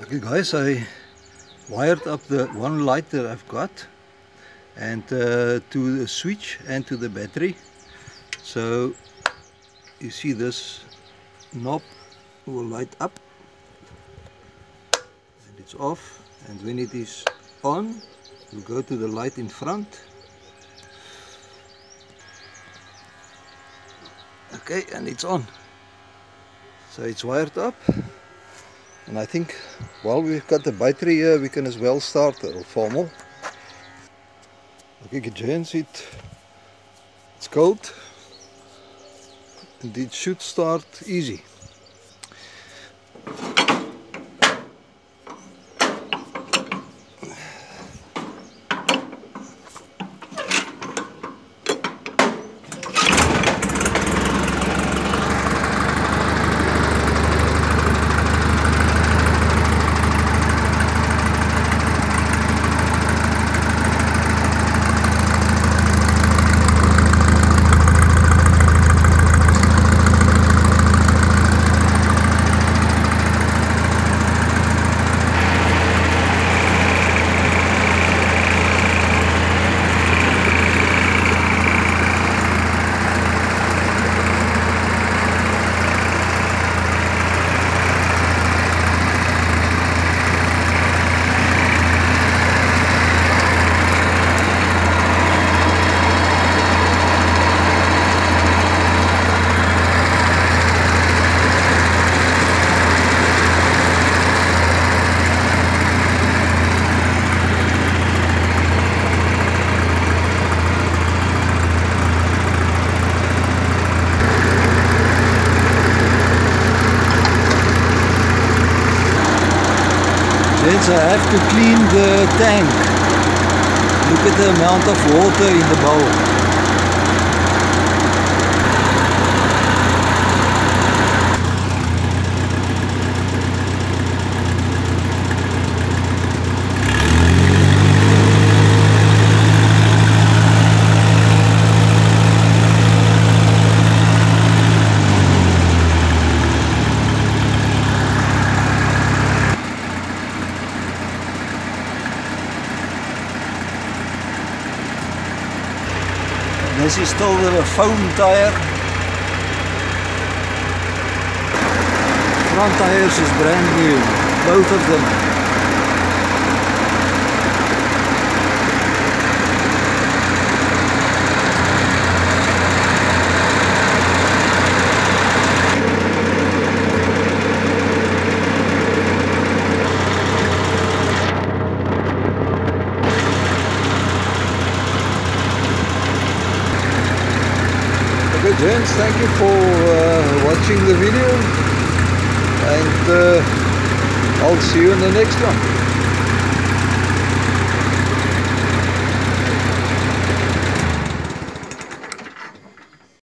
Okay guys, I wired up the one light that I've got and to the switch and to the battery. So you see this knob will light up and it's off, and when it is on you go to the light in front. Okay, and it's on. So it's wired up. And I think while we've got the battery here, we can as well start the Farmall. Okay gents, it's cold and it should start easy. Hence I have to clean the tank. Look at the amount of water in the bowl. This is still the foam tire. Front tires is brand new, both of them. Okay gents, thank you for watching the video, and I'll see you in the next one.